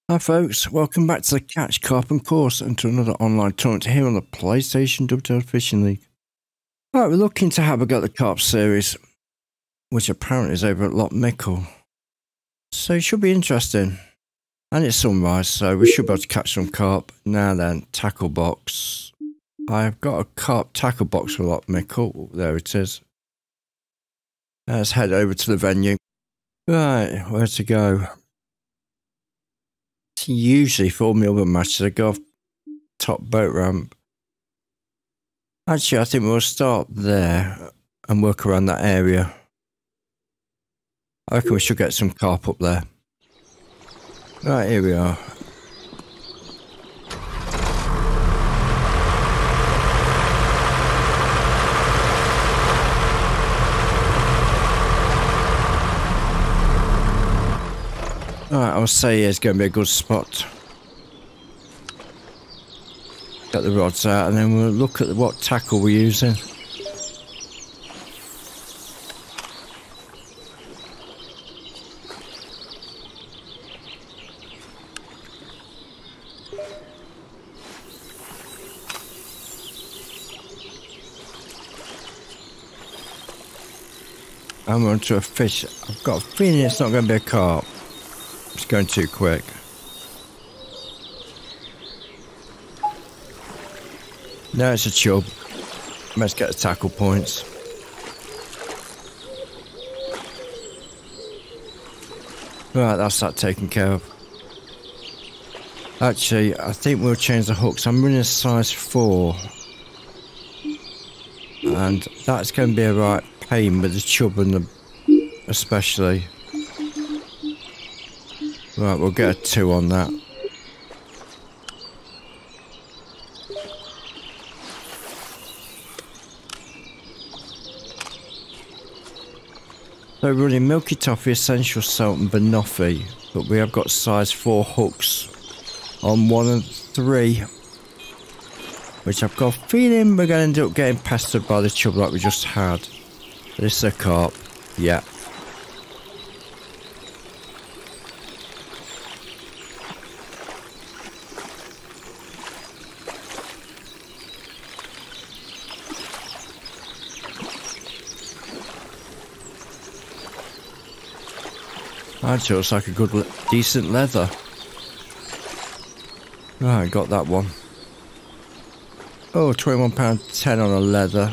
Hi folks, welcome back to the Catch, Carp and Coarse and to another online tournament here on the PlayStation Dovetail Fishing League. Right, we're looking to have a go at the Carp series, which apparently is over at Loch Mickle. So it should be interesting. And it's sunrise, so we should be able to catch some carp. Now then, tackle box. I've got a carp tackle box for Loch Mickle. There it is. Let's head over to the venue. Right, where to go? Usually for all my other matches I go off top boat ramp. Actually I think we'll start there and work around that area. I reckon we should get some carp up there. Right, here we are. Alright, I'll say it's going to be a good spot. Get the rods out and then we'll look at what tackle we're using. I'm onto a fish. I've got a feeling it's not going to be a carp. It's going too quick. No, it's a chub. Let's get the tackle points. Right, that's that taken care of. Actually, I think we'll change the hooks. I'm running a size 4. And that's going to be a right pain with the chub and the... especially. Right, we'll get a 2 on that. So we're running Milky Toffee, Essential Salt and Banoffee, but we have got size 4 hooks on 1 and 3. Which I've got a feeling we're going to end up getting pestered by the chub like we just had. This is a carp, yeah. Actually, looks like a good, decent leather. Right, got that one. Oh, £21.10 on a leather.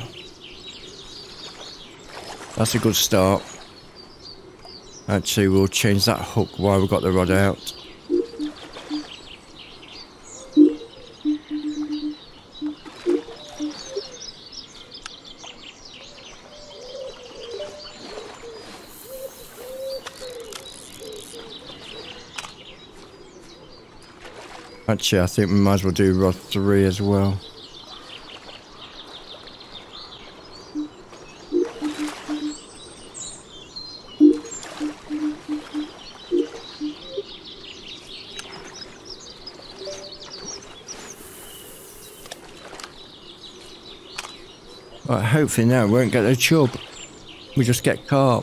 That's a good start. Actually, we'll change that hook while we've got the rod out. Actually, I think we might as well do rod 3 as well. Right, hopefully now we won't get a chub. We just get carp.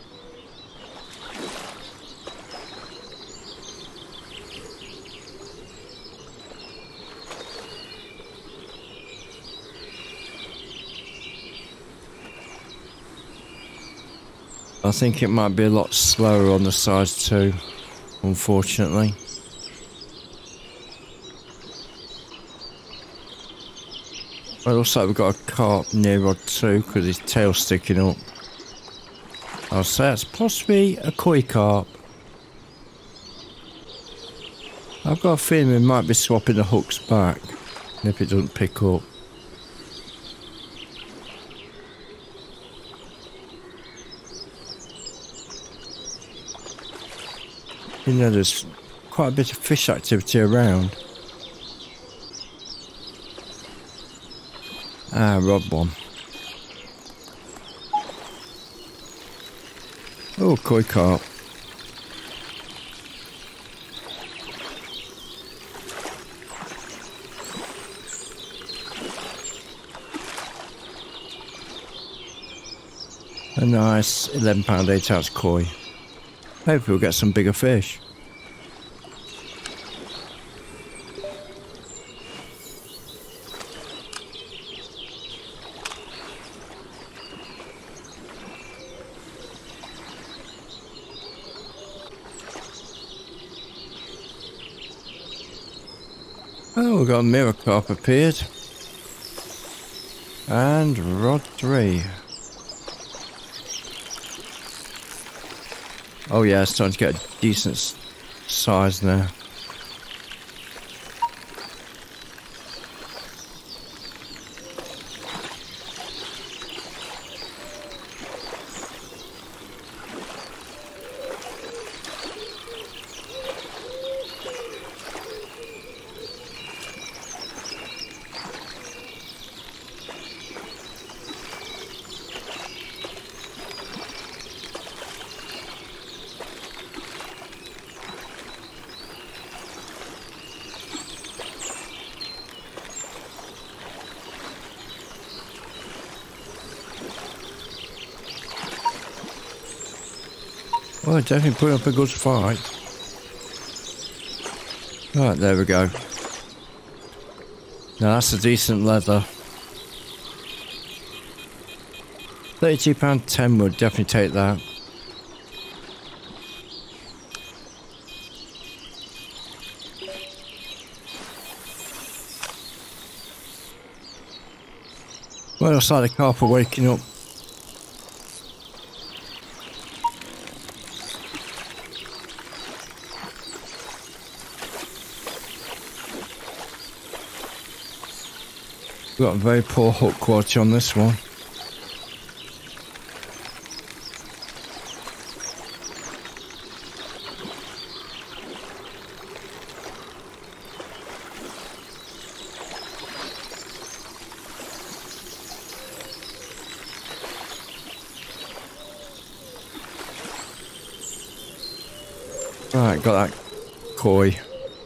I think it might be a lot slower on the size 2, unfortunately. Well, it looks like we've got a carp near rod 2 because his tail's sticking up. I'll say it's possibly a koi carp. I've got a feeling we might be swapping the hooks back if it doesn't pick up. You know, there's quite a bit of fish activity around. Ah, rod 1. Oh, koi carp. A nice £11 8 ounce koi. Hopefully we'll get some bigger fish. Oh, we've got a mirror carp appeared. And rod 3. Oh yeah, it's starting to get a decent size now. Well, definitely putting up a good fight. Right, there we go. Now that's a decent leather. £32.10 would definitely take that. Well, looks like the carp are waking up. We've got a very poor hook quality on this one. Right, got that koi.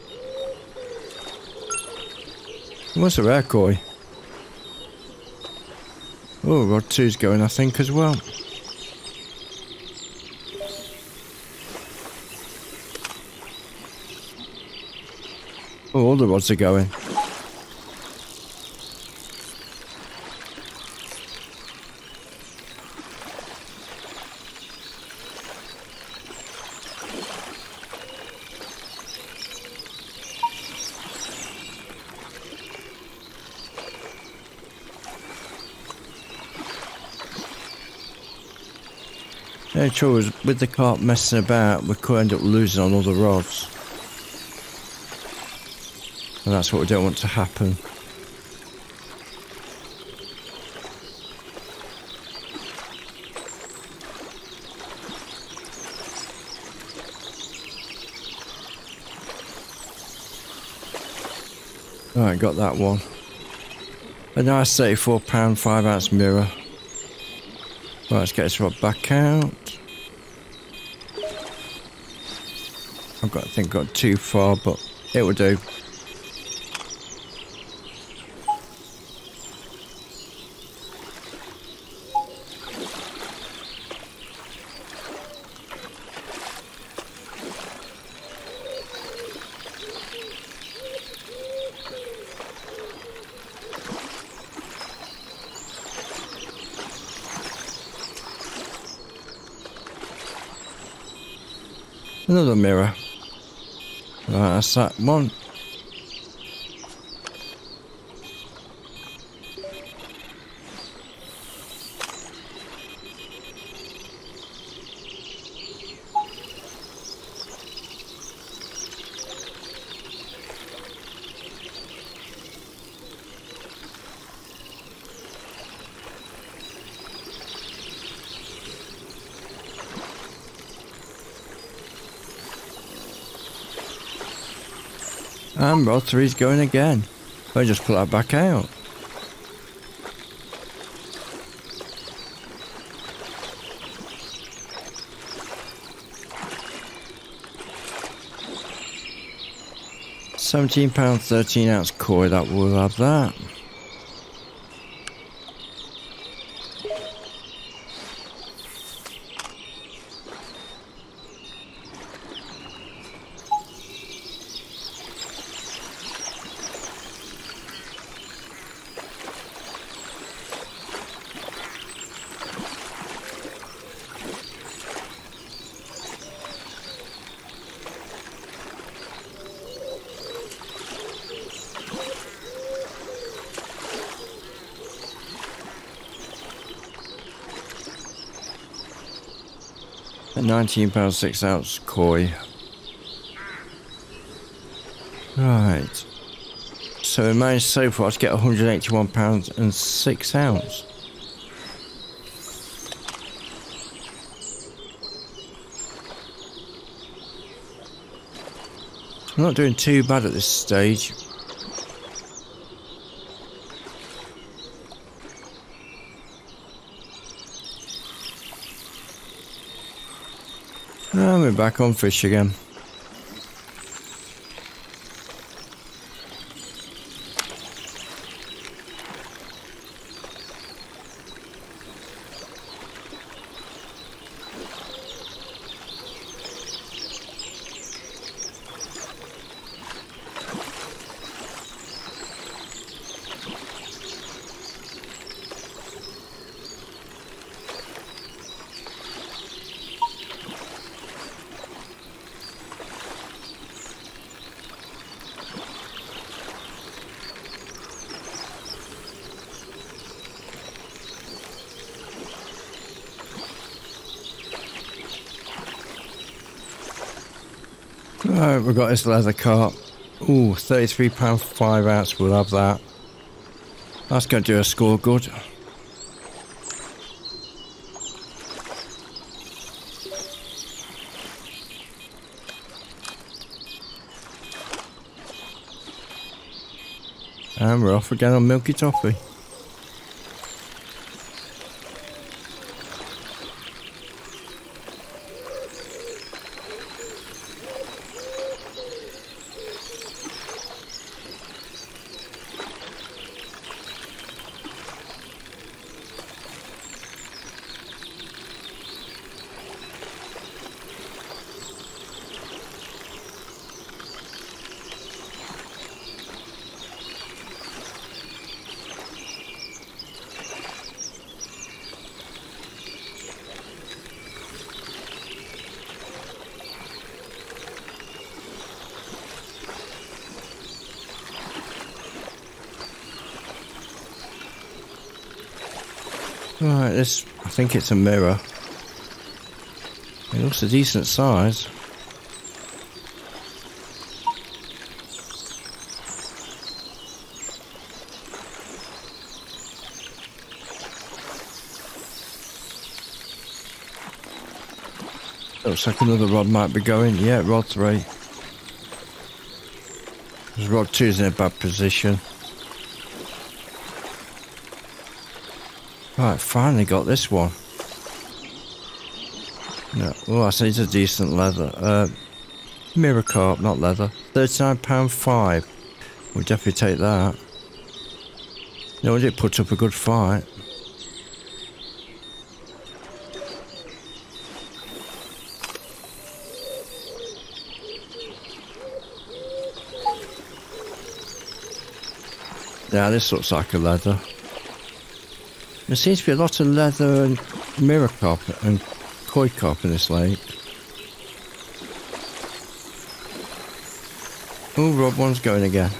What's a rare koi? Oh, rod 2's going, I think, as well. Oh, all the rods are going. The only trouble is, with the carp messing about, we could end up losing on all the rods. And that's what we don't want to happen. Alright, got that one. A nice £34 5-ounce mirror. Right, let's get this rod back out. I think got too far, but it will do. Another mirror. Right, that's that one. And rod 3's going again. I just put that back out. £17 13-ounce koi, that will have that. A £19 6-ounce koi. Right. So we managed so far to get £181 and 6 ounce. I'm not doing too bad at this stage. And we're back on fish again. Right, we've got this leather carp. Ooh, £33 5 ounce, we'll have that. That's going to do a score good. And we're off again on Milky Toffee. Right, this, I think it's a mirror. It looks a decent size. Looks like another rod might be going. Yeah, rod 3. Rod 2 is in a bad position. Right, finally got this one. No, oh, I say it's a decent leather. Mirror carp, not leather. £39 5. We'll definitely take that. No, it put up a good fight. Yeah, this looks like a leather. There seems to be a lot of leather and mirror carp and koi carp in this lake. Oh, rod 1's going again.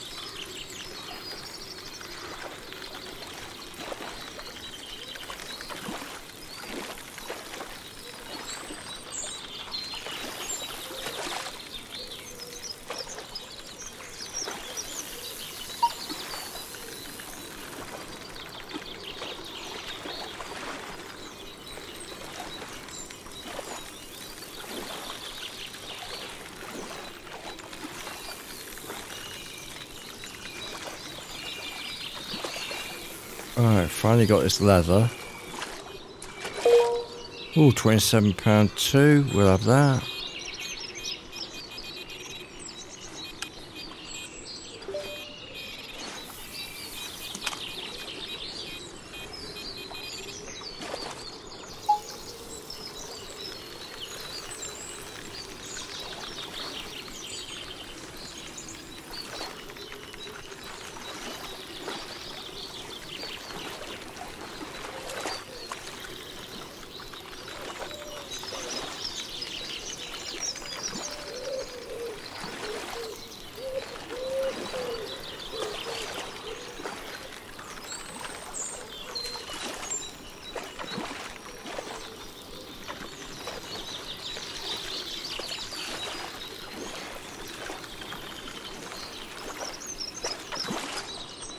Alright, finally got this leather. Ooh, £27 2, we'll have that.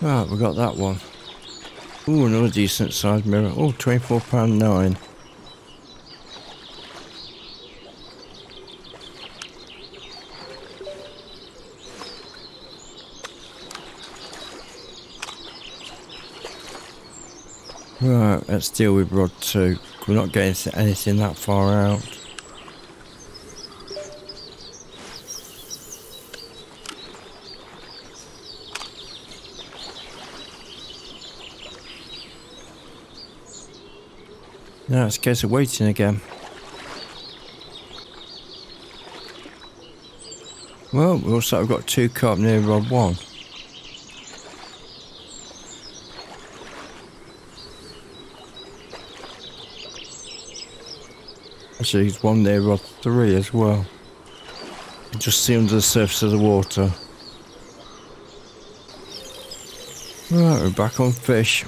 Right, we got that one. Ooh, another decent sized mirror. Oh, £24.9. Right, let's deal with rod 2. We're not getting anything that far out. Now it's a case of waiting again. Well, we also have got 2 carp near rod 1. Actually, there's one near rod 3 as well. You can just see under the surface of the water. Right, we're back on fish.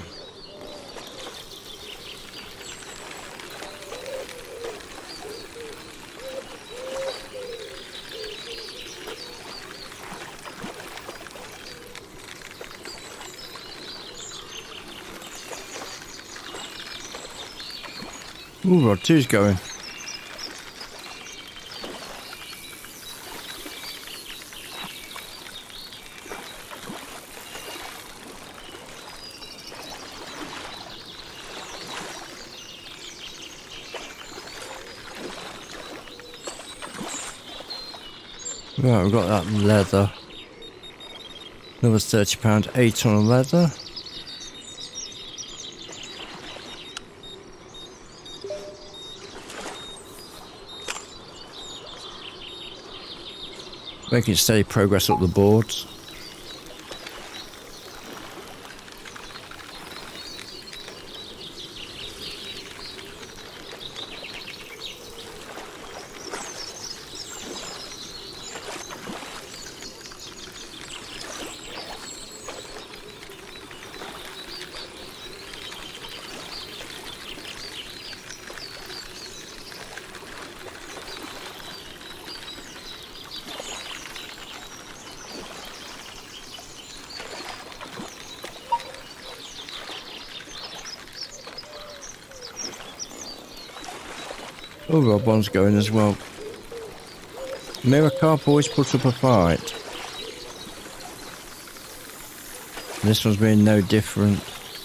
Ooh, rod 2's going. Right, we've got that leather. Another £30, 8 on a leather. Making steady progress up the boards. Oh, rod 1's going as well. Mirror carp always puts up a fight. This one's been no different.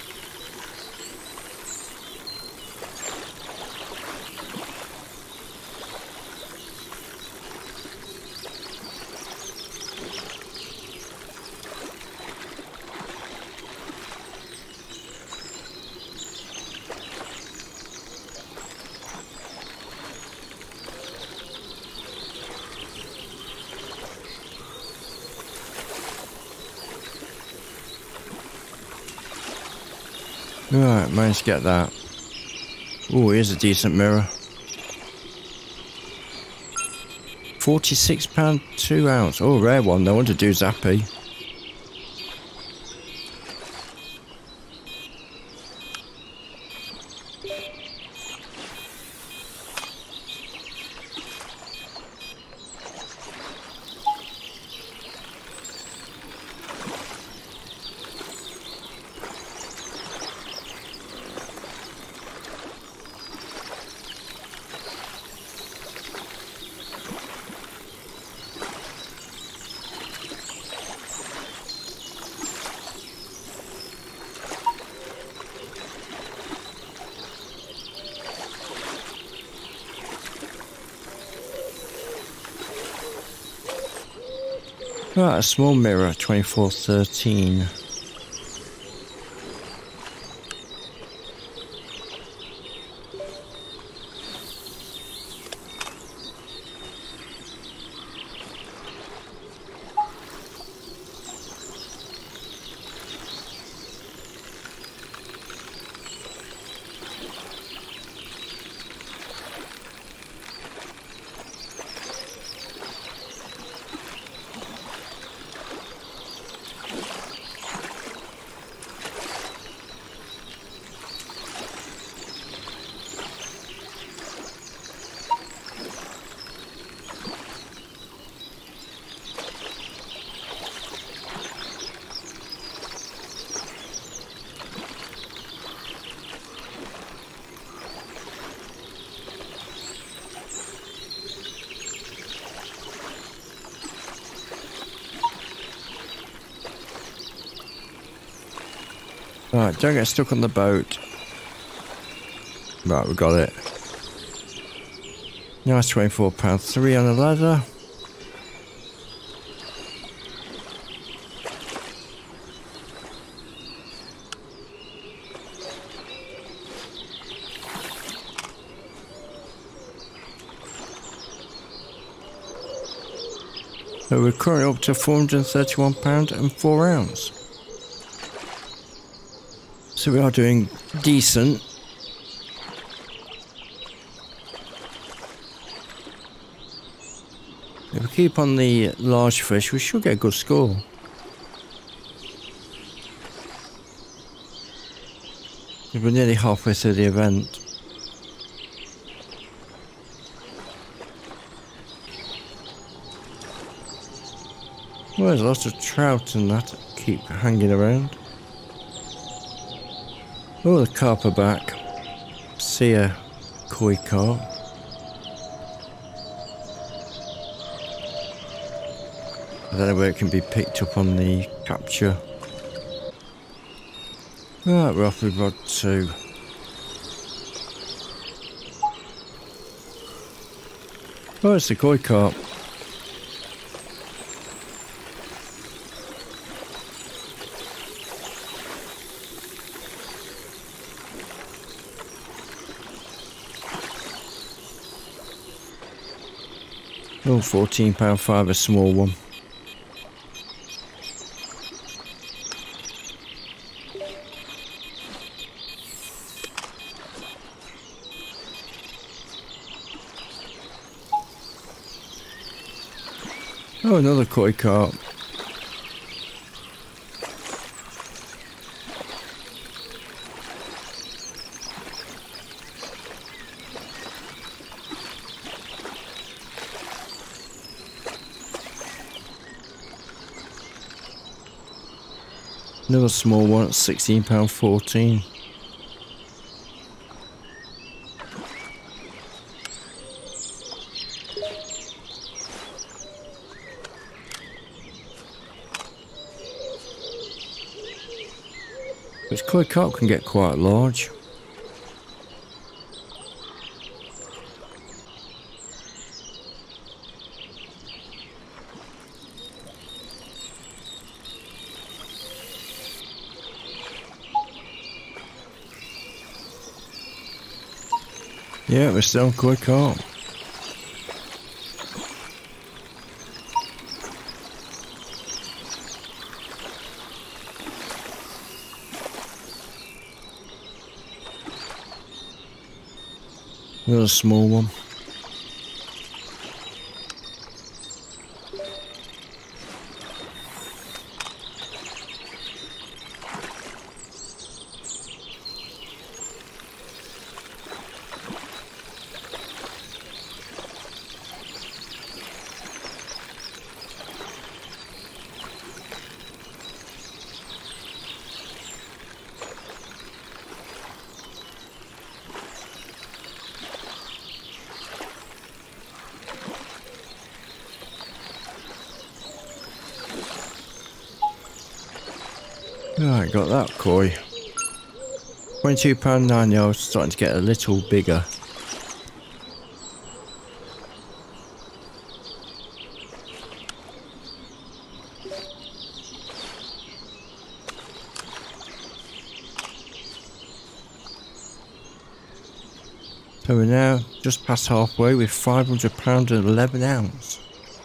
Right, managed to get that. Oh, here's a decent mirror. £46, 2 ounce. Oh, rare one. No one to do zappy. Right, a small mirror, 24.13. Right, don't get stuck on the boat. Right, we got it. Nice £24, 3 on the leather. So we're currently up to £431 and 4 ounce. So we are doing decent. If we keep on the large fish, we should get a good score. We're nearly halfway through the event. Well, there's lots of trout and that keep hanging around. Oh, the carp are back. See a koi carp. I don't know where it can be picked up on the capture. Right, we're off with rod 2. Oh, it's the koi carp. Oh, £14.5, a small one. Oh, another koi carp. Another small one at £16.14. Which koi carp can get quite large. Yeah, we're still on koi carp. Another small one. Right, got that koi. £22 9 yards, starting to get a little bigger. So we're now just past halfway with £500 and 11 ounce.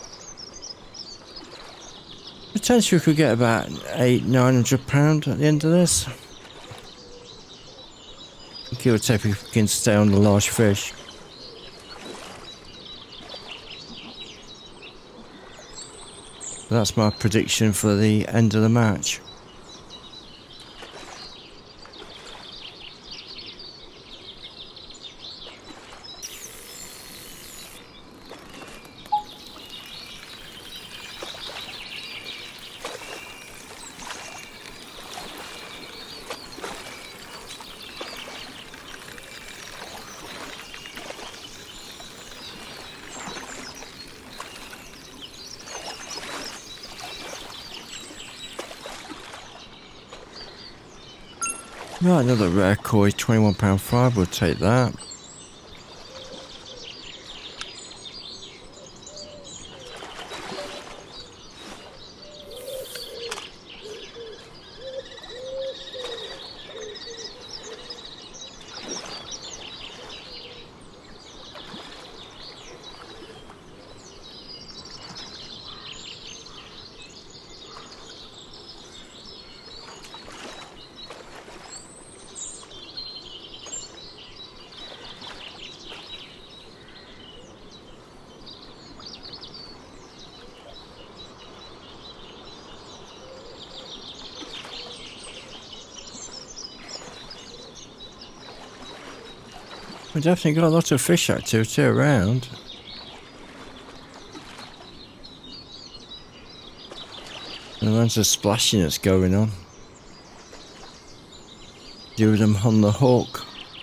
Potentially we could get about £800–900 at the end of this. Give or take if we can stay on the large fish. That's my prediction for the end of the match. Right, another rare koi, £21.5, we'll take that. We definitely got a lot of fish activity around. And there's a splashing that's going on. Do them on the hook.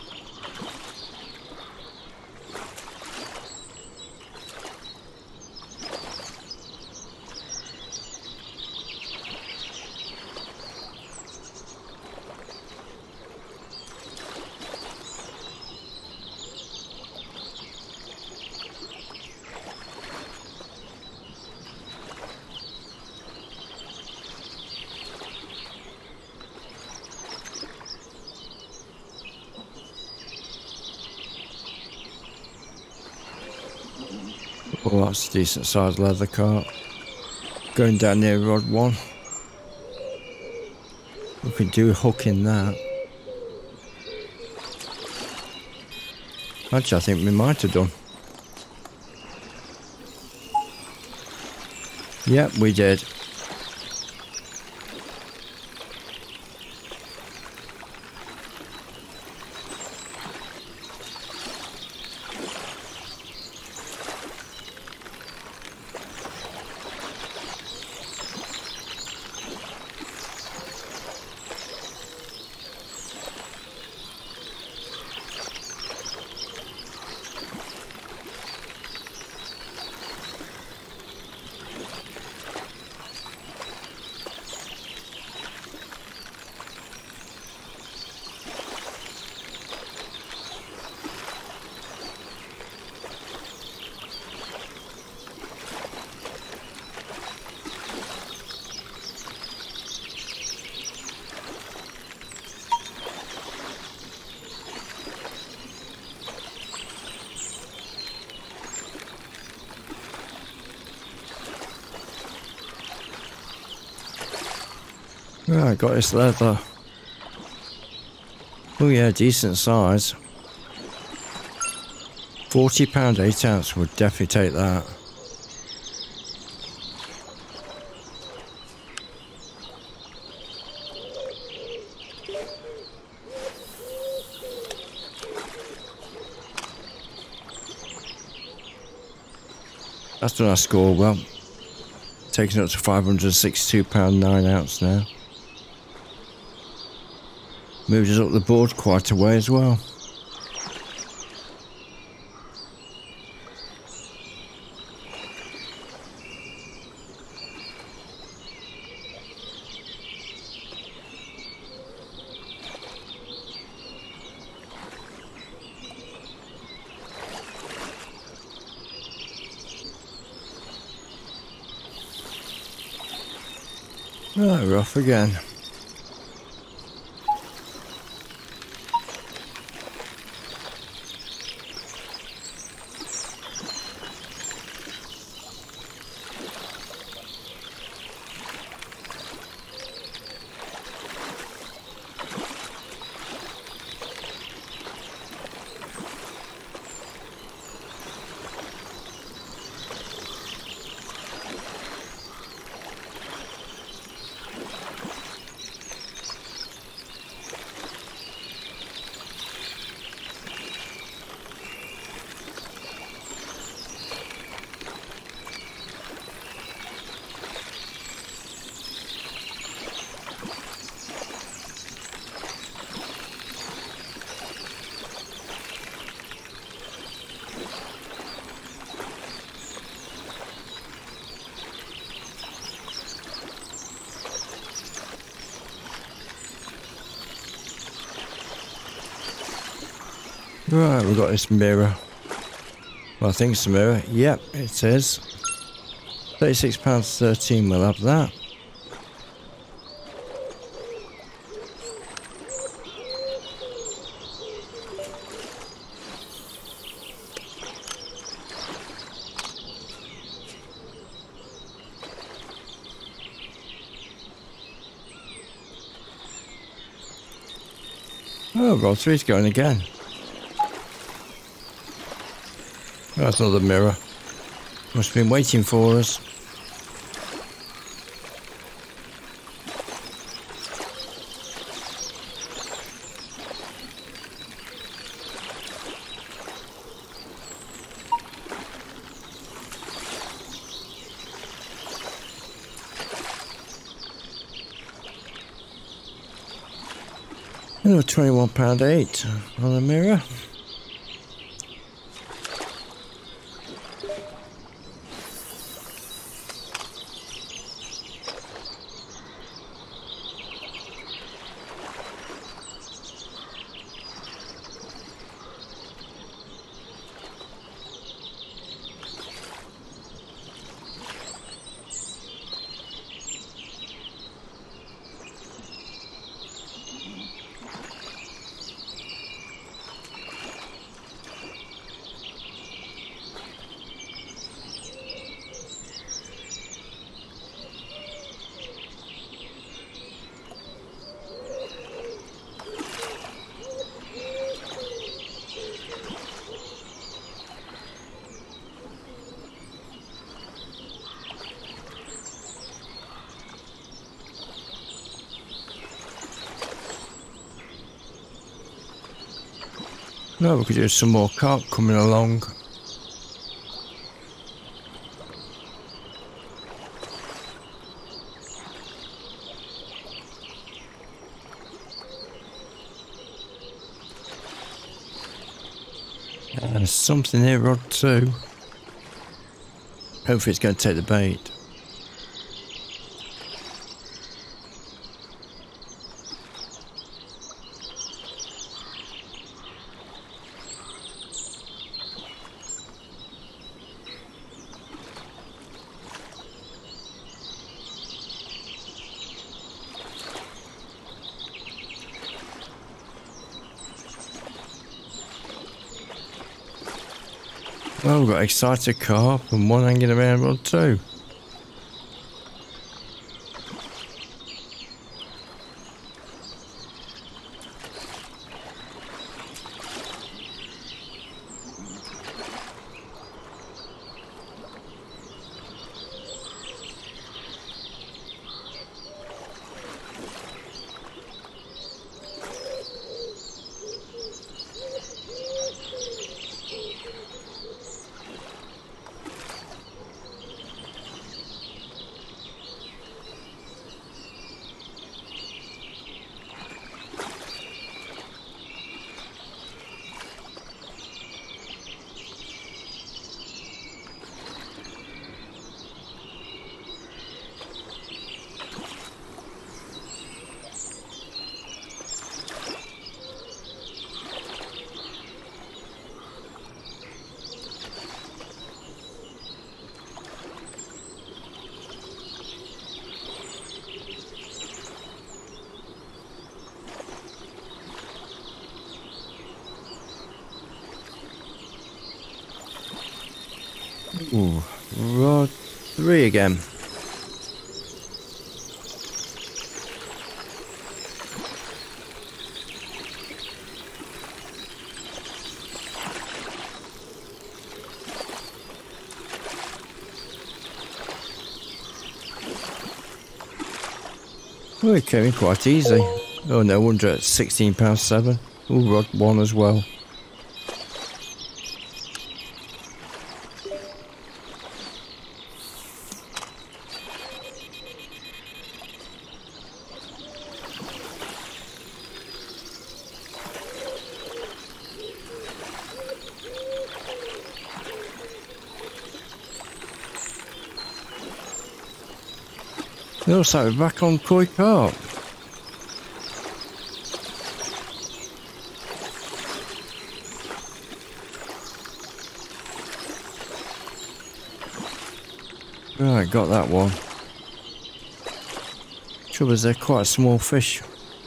Oh, that's a decent sized leather carp. Going down near rod 1. We could do a hook in that. Actually, I think we might have done. Yep, we did. Right, got this leather. Oh yeah, decent size. £40, 8 ounce, would definitely take that. That's done our score well. Taking it up to £562, 9 ounce now. Moved us up the board quite a way as well. Right, we're off again. Right, we've got this mirror. Well, I think it's a mirror. Yep, it is. £36.13, we'll have that. Oh, Rod 3's going again. That's another mirror. Must have been waiting for us. Oh, £21.08 on the mirror. No, we could do some more carp coming along. There's something here, Rod 2. Hopefully it's going to take the bait. Well, we've got excited carp and one hanging around Rod 2. Ooh, Rod 3 again. Oh, it came in quite easy. Oh, no wonder it's £16.7. Oh, Rod 1 as well. It looks like we're back on koi carp. Right, got that one. Trouble is they're quite a small fish.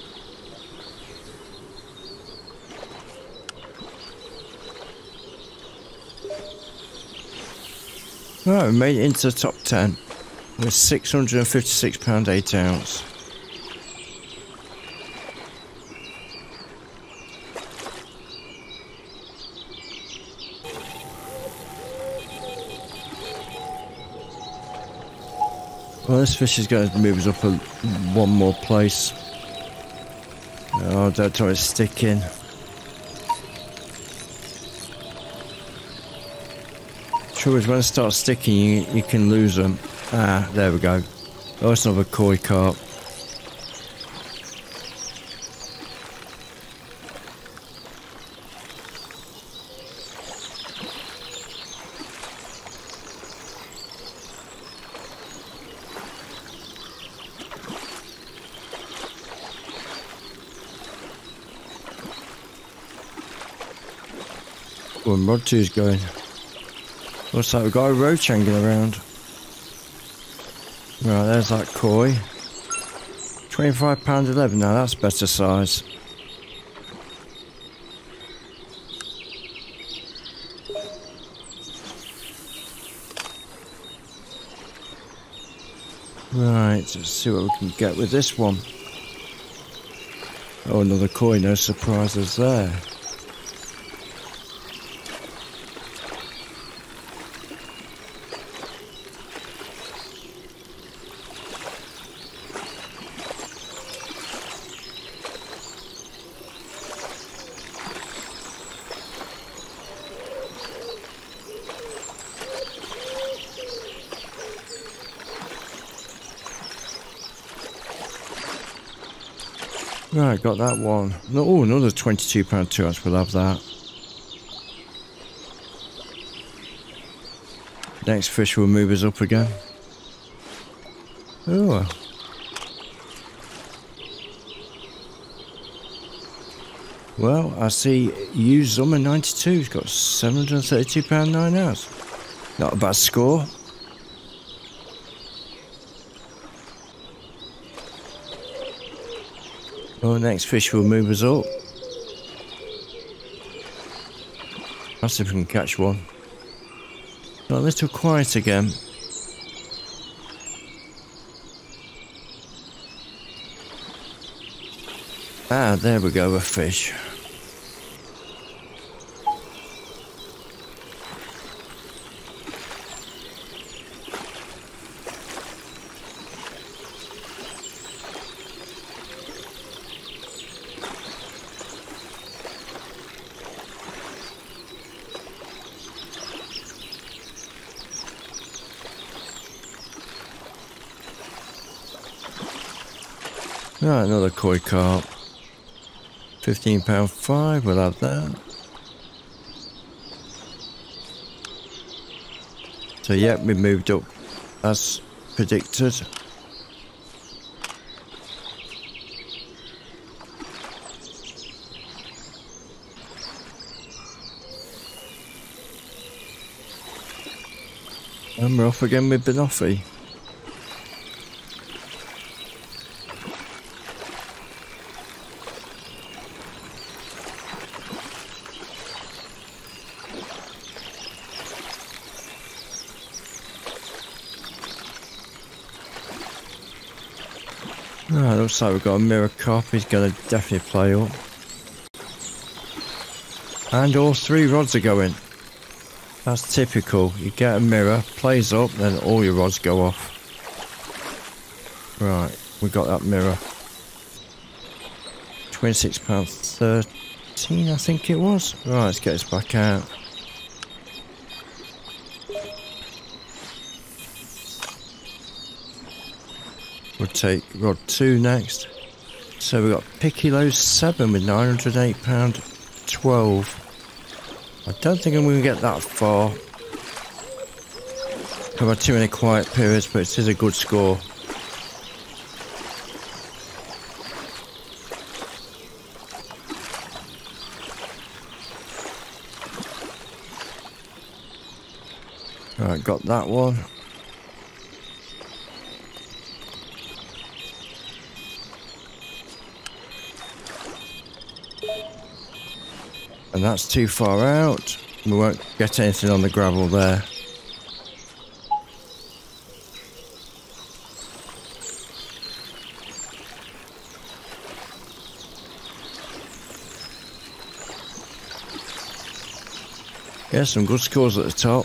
Right, we made it into the top 10 with £656 8 ounce. Well, this fish is going to move us up one more place. Oh, don't try to stick in. Trouble is when it starts sticking, you can lose them. Ah, there we go. Oh, it's another koi carp. Oh, and rod two's going. Looks like we've got a roach hanging around. Right, there's that koi. £25.11 now, that's better size. Right, let's see what we can get with this one. Oh, another koi, no surprises there. Right, got that one. Oh, another £22 2 ounce, we'll have that. Next fish will move us up again. Oh. Well, I see used Zummer 92. He's got £732 9 ounce. Not a bad score. Well, the next fish will move us up. Let's see if we can catch one. Got a little quiet again. Ah, there we go, a fish. Right, another koi carp. £15.5, we'll have that. So yeah, we moved up as predicted. And we're off again with banoffee. Right, looks like we've got a mirror carp. He's going to definitely play up. And all three rods are going. That's typical. You get a mirror, plays up, then all your rods go off. Right, we got that mirror. £26.13, I think it was. Right, let's get this back out. We'll take rod 2 next. So we've got Piccolo 7 with £908.12. I don't think I'm going to get that far. I've had too many quiet periods, but it is a good score. Right, got that one. And that's too far out. We won't get anything on the gravel there. Yeah, some good scores at the top.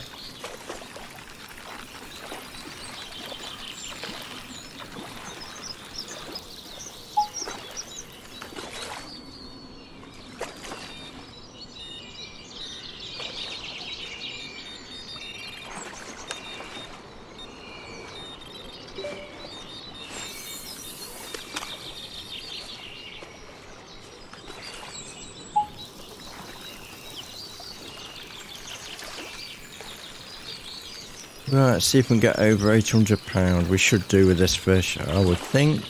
Right, see if we can get over £800. We should do with this fish, I would think.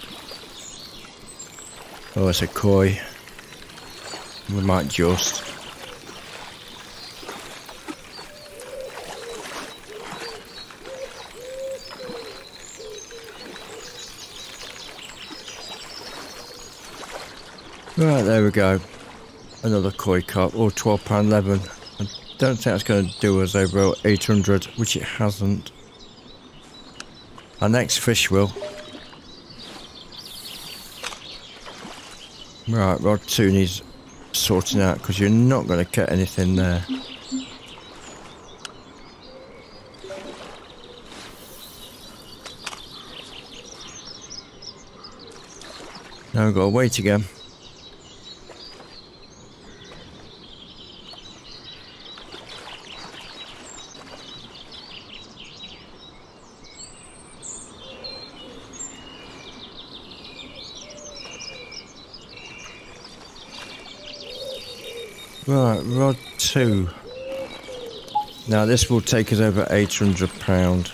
Oh, it's a koi. We might just. Right, there we go. Another koi carp, or £12.11. I don't think that's going to do us over 800, which it hasn't. Our next fish will. Right, rod 2 needs sorting out because you're not going to get anything there. Now we've got to wait again. Right, rod 2. Now this will take us over £800.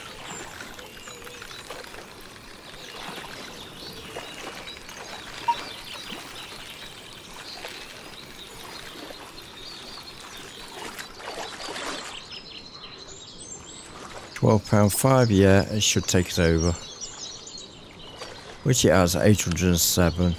£12.5, yeah, it should take us over. Which it has, 807.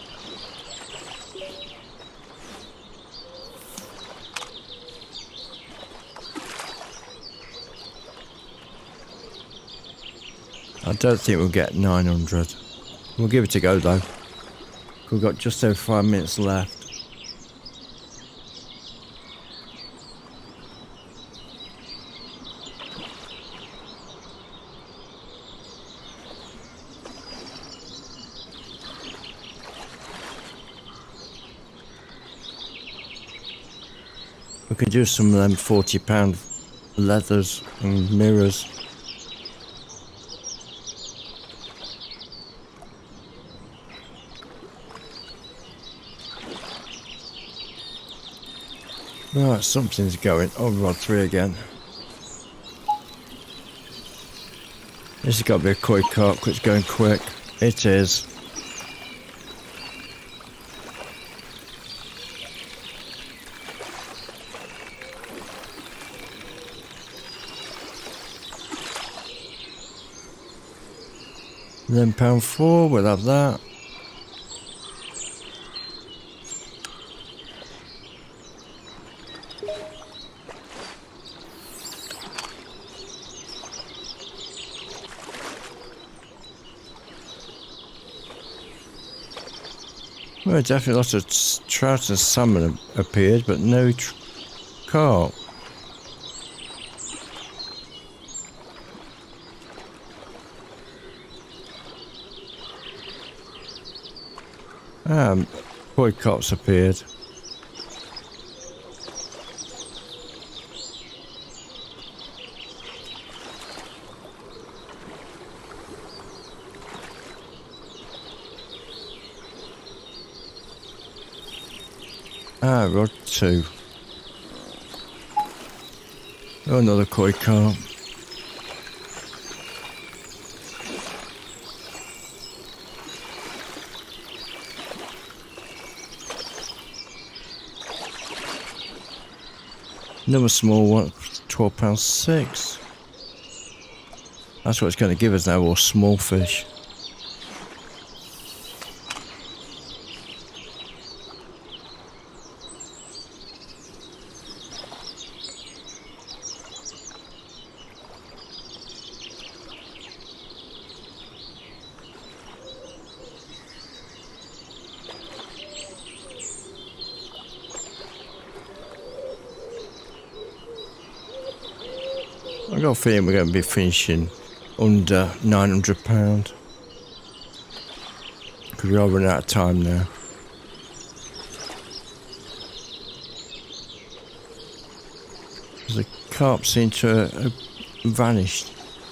I don't think we'll get 900. We'll give it a go though. We've got just over 5 minutes left. We could do some of them £40 leathers and mirrors. Right, something's going. Oh, rod 3 again. This has got to be a koi carp because it's going quick. It is. £11.4, we'll have that. Well, definitely lots of trout and salmon appeared, but no carp. Koi carps appeared. Rod 2. Oh, another koi carp. Another small one, £12.6. That's what it's going to give us now, all small fish. I got a feeling we're going to be finishing under £900 because we are running out of time now. The carp seem to have vanished.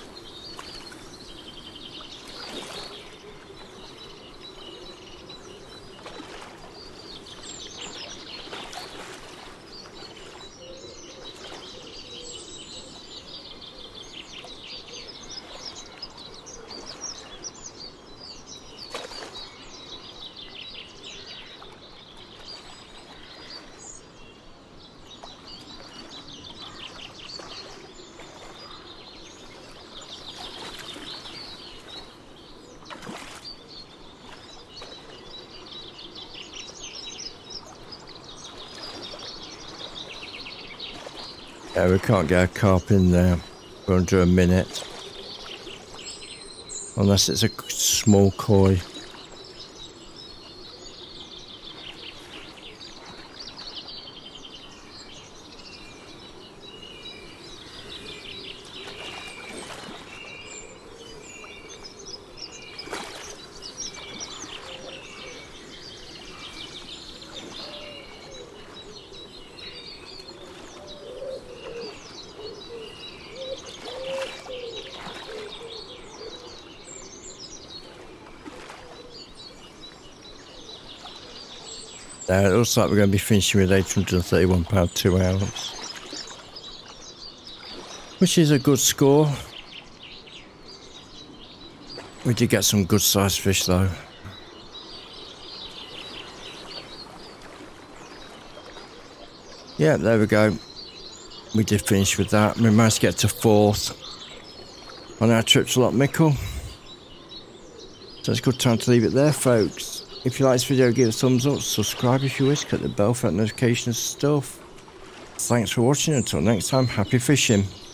Yeah, we can't get a carp in there for under a minute. Unless it's a small koi. Now it looks like we're going to be finishing with £831 2 ounce, which is a good score. We did get some good sized fish though. Yeah, there we go. We did finish with that. We managed to get to 4th on our trip to Loch Mickle. So it's a good time to leave it there, folks. If you like this video, give it a thumbs up, subscribe if you wish, click the bell for notifications and stuff. Thanks for watching, until next time, happy fishing.